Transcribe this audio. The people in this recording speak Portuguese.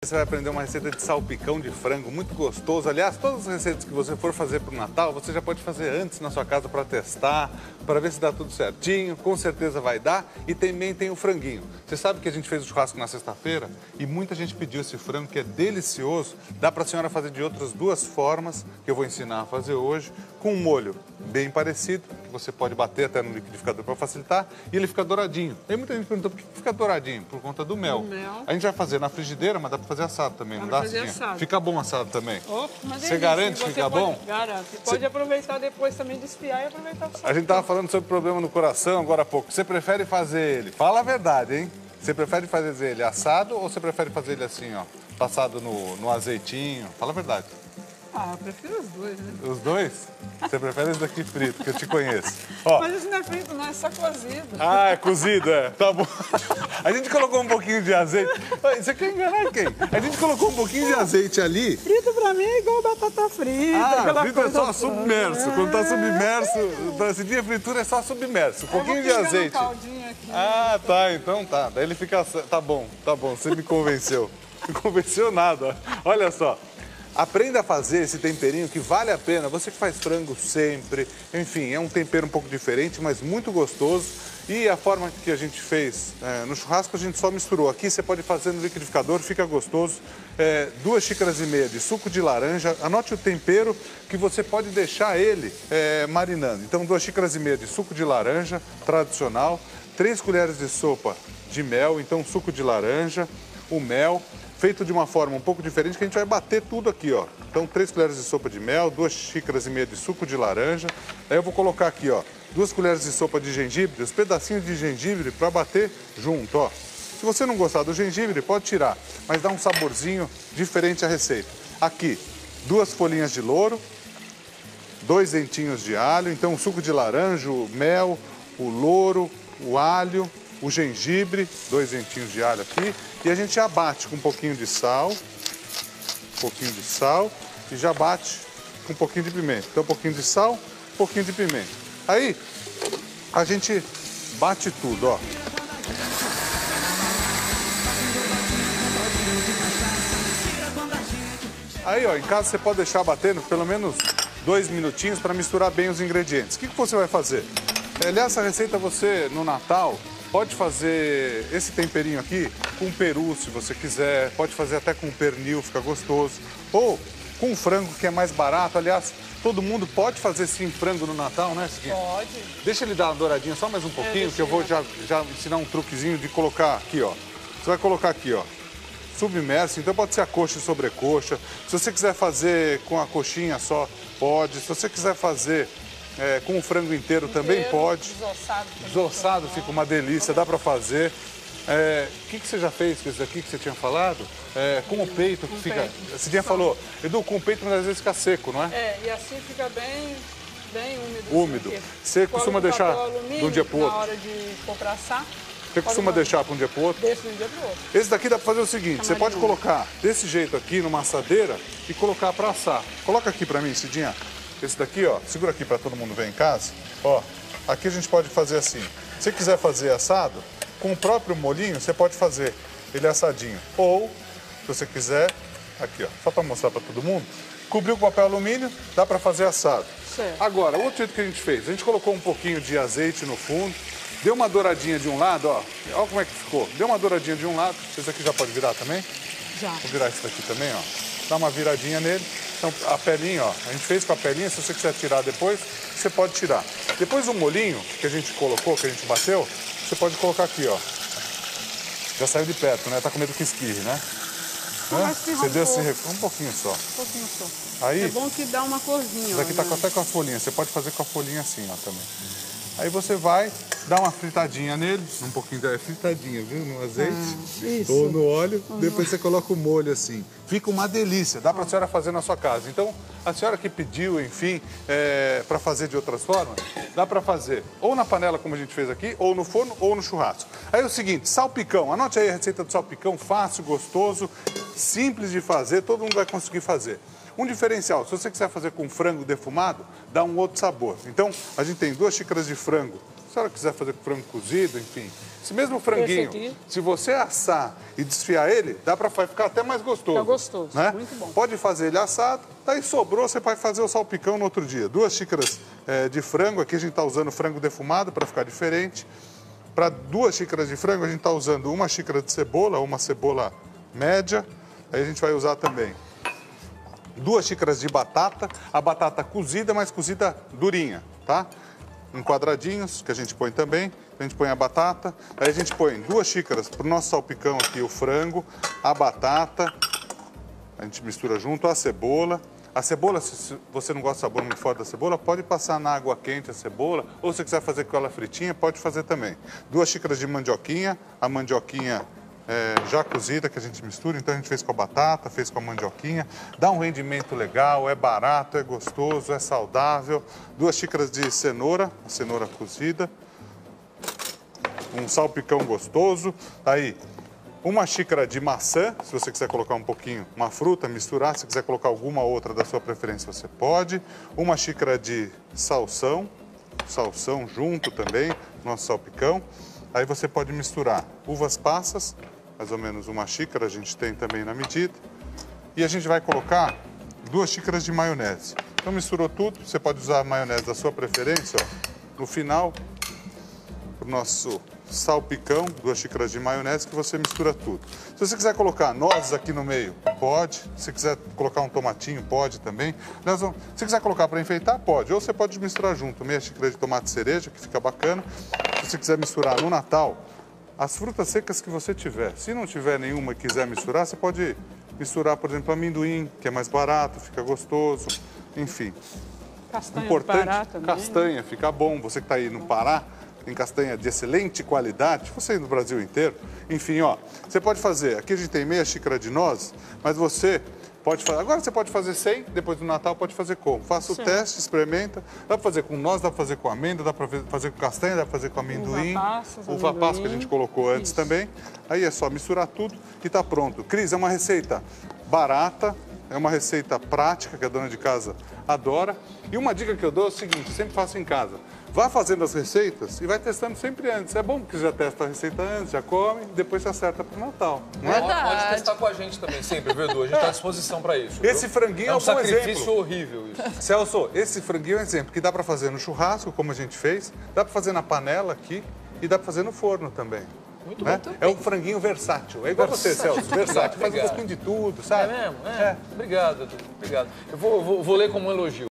Você vai aprender uma receita de salpicão de frango muito gostoso. Aliás, todas as receitas que você for fazer para o Natal, você já pode fazer antes na sua casa para testar, para ver se dá tudo certinho. Com certeza vai dar. E também tem o franguinho. Você sabe que a gente fez o churrasco na sexta-feira e muita gente pediu esse frango que é delicioso. Dá para a senhora fazer de outras duas formas, que eu vou ensinar a fazer hoje, com um molho bem parecido, que você pode bater até no liquidificador para facilitar, e ele fica douradinho. Aí muita gente perguntou por que fica douradinho? Por conta do mel. A gente vai fazer na frigideira, mas dá para fazer assado também, não dá? Assado. Fica bom assado também. Você garante que fica bom? Garanto. E pode aproveitar depois também, desfiar e aproveitar o sal. A gente estava falando sobre problema no coração agora há pouco. Você prefere fazer ele? Fala a verdade, hein? Você prefere fazer ele assado ou você prefere fazer ele assim, ó, passado no azeitinho? Fala a verdade. Eu prefiro os dois, né? Os dois? Você prefere esse daqui frito, que eu te conheço. Ó. Mas esse não é frito, não, é só cozido. É cozido, é. Tá bom. A gente colocou um pouquinho de azeite. Você quer enganar quem? A gente colocou um pouquinho de azeite ali. Frito pra mim é igual batata frita. Frito é só submerso. Quando tá submerso, pra sentir a fritura é só submerso. Um pouquinho de azeite. Aqui, tá, então tá. Daí ele fica... Tá bom, você me convenceu. Não convenceu nada. Olha só. Aprenda a fazer esse temperinho que vale a pena. Você que faz frango sempre, enfim, é um tempero um pouco diferente, mas muito gostoso. E a forma que a gente fez no churrasco, a gente só misturou. Aqui você pode fazer no liquidificador, fica gostoso. 2 xícaras e meia de suco de laranja. Anote o tempero que você pode deixar ele marinando. Então, 2 xícaras e meia de suco de laranja, tradicional. 3 colheres de sopa de mel, então suco de laranja, o mel. Feito de uma forma um pouco diferente, que a gente vai bater tudo aqui, ó. Então, 3 colheres de sopa de mel, 2 xícaras e meia de suco de laranja. Aí eu vou colocar aqui, ó, 2 colheres de sopa de gengibre, os pedacinhos de gengibre para bater junto, ó. Se você não gostar do gengibre, pode tirar, mas dá um saborzinho diferente à receita. Aqui, 2 folhinhas de louro, 2 dentinhos de alho, então o suco de laranja, o mel, o louro, o alho, o gengibre, 2 dentinhos de alho aqui, e a gente já bate com um pouquinho de sal, e já bate com um pouquinho de pimenta. Então, um pouquinho de sal, um pouquinho de pimenta. Aí, a gente bate tudo, ó. Aí, ó, em casa você pode deixar batendo pelo menos 2 minutinhos para misturar bem os ingredientes. O que você vai fazer? Aliás, essa receita você, no Natal, pode fazer esse temperinho aqui com peru, se você quiser. Pode fazer até com pernil, fica gostoso. Ou com frango, que é mais barato. Aliás, todo mundo pode fazer sim frango no Natal, né, Cidinha? Pode. Deixa ele dar uma douradinha só mais um pouquinho, que eu vou já ensinar um truquezinho de colocar aqui, ó. Você vai colocar aqui, ó, submerso. Então pode ser a coxa e sobrecoxa. Se você quiser fazer com a coxinha só, pode. Se você quiser fazer... com o frango inteiro também pode. Desossado fica uma delícia, dá para fazer. O que você já fez com esse daqui que você tinha falado? Com o peito que fica... Você tinha falou, Edu, com o peito, mas às vezes fica seco, não é? E assim fica bem úmido. Úmido. Você costuma deixar de um dia para o outro? Na hora de pôr pra assar. Você costuma deixar para um dia para o outro? Deixa de um dia para o outro. Esse daqui dá para fazer o seguinte, você pode colocar desse jeito aqui numa assadeira e colocar para assar. Coloca aqui para mim, Cidinha. Esse daqui, ó, segura aqui para todo mundo ver em casa. Ó, aqui a gente pode fazer assim. Se você quiser fazer assado, com o próprio molhinho, você pode fazer ele assadinho. Ou, se você quiser, aqui, ó, só para mostrar para todo mundo, cobriu com papel alumínio, dá para fazer assado. Certo. Agora, outro jeito que a gente fez, a gente colocou um pouquinho de azeite no fundo, deu uma douradinha de um lado, ó, olha como é que ficou. Deu uma douradinha de um lado, esse aqui já pode virar também? Já. Vou virar esse daqui também, ó. Dá uma viradinha nele. Então, a pelinha, ó, a gente fez com a pelinha, se você quiser tirar depois, você pode tirar. Depois o molhinho que a gente colocou, que a gente bateu, você pode colocar aqui, ó. Já saiu de perto, né? Tá com medo que esquirre, né? Você deu esse um pouquinho só. Um pouquinho só. Aí, é bom que dá uma corzinha. Isso aqui tá até com a folhinha, você pode fazer com a folhinha assim, ó, também. Aí você vai dar uma fritadinha nele, um pouquinho de fritadinha, viu? No azeite ou no óleo. Depois você coloca o molho assim. Fica uma delícia, dá pra senhora fazer na sua casa. Então, a senhora que pediu, enfim, para fazer de outras formas, dá pra fazer ou na panela, como a gente fez aqui, ou no forno, ou no churrasco. Aí é o seguinte, salpicão. Anote aí a receita do salpicão, fácil, gostoso, simples de fazer, todo mundo vai conseguir fazer. Um diferencial, se você quiser fazer com frango defumado, dá um outro sabor. Então, a gente tem 2 xícaras de frango Se a senhora quiser fazer com frango cozido, enfim. Esse mesmo franguinho, se você assar e desfiar ele, dá para ficar até mais gostoso. Fica gostoso, né? muito bom. Pode fazer ele assado, daí sobrou, você pode fazer o salpicão no outro dia. 2 xícaras de frango, aqui a gente está usando frango defumado para ficar diferente. Para 2 xícaras de frango, a gente está usando 1 xícara de cebola, uma cebola média. Aí a gente vai usar também 2 xícaras de batata, a batata cozida, mas cozida durinha, tá? Em quadradinhos, que a gente põe também. A gente põe a batata, aí a gente põe 2 xícaras para o nosso salpicão aqui, o frango, a batata, a gente mistura junto, a cebola. A cebola, se você não gosta do sabor muito forte da cebola, pode passar na água quente a cebola, ou se quiser fazer com ela fritinha, pode fazer também. 2 xícaras de mandioquinha, a mandioquinha já cozida que a gente mistura, então a gente fez com a batata, fez com a mandioquinha, dá um rendimento legal, é barato, é gostoso, é saudável. 2 xícaras de cenoura, a cenoura cozida, um salpicão gostoso, aí 1 xícara de maçã, se você quiser colocar um pouquinho, uma fruta, misturar, se quiser colocar alguma outra da sua preferência, você pode. 1 xícara de salsão junto também, nosso salpicão. Aí você pode misturar uvas passas, mais ou menos 1 xícara, a gente tem também na medida. E a gente vai colocar 2 xícaras de maionese. Então misturou tudo, você pode usar a maionese da sua preferência, ó, no final, o nosso salpicão, 2 xícaras de maionese, que você mistura tudo. Se você quiser colocar nozes aqui no meio, pode. Se quiser colocar um tomatinho, pode também. Se quiser colocar para enfeitar, pode. Ou você pode misturar junto, meia xícara de tomate cereja, que fica bacana. Se você quiser misturar no Natal, as frutas secas que você tiver. Se não tiver nenhuma e quiser misturar, você pode misturar, por exemplo, amendoim, que é mais barato, fica gostoso. Enfim. Castanha importante, do Pará também. Castanha, fica bom. Você que está aí no Pará, tem castanha de excelente qualidade, você aí no Brasil inteiro. Enfim, ó, você pode fazer, aqui a gente tem meia xícara de nozes, mas você pode fazer, agora você pode fazer sem, depois do Natal pode fazer como? Faça o teste, experimenta, dá para fazer com noz, dá para fazer com amêndoa, dá para fazer com castanha, dá para fazer com amendoim, uva passa que a gente colocou antes também. Aí é só misturar tudo e tá pronto. Cris, é uma receita barata, é uma receita prática que a dona de casa adora. E uma dica que eu dou é o seguinte, sempre faço em casa. Vá fazendo as receitas e vai testando sempre antes. É bom porque você já testa a receita antes, já come, depois você acerta para o Natal. Não é? Pode testar com a gente também, sempre, viu, Edu? A gente está à disposição para isso. Esse franguinho é um bom sacrifício exemplo. horrível isso. Celso, esse franguinho é um exemplo que dá para fazer no churrasco, como a gente fez, dá para fazer na panela aqui e dá para fazer no forno também. Muito né? bom. É um franguinho versátil. É igual você, Celso. Versátil. Faz um pouquinho de tudo, sabe? É mesmo? É. Obrigado, Edu. Obrigado. Eu vou ler como um elogio.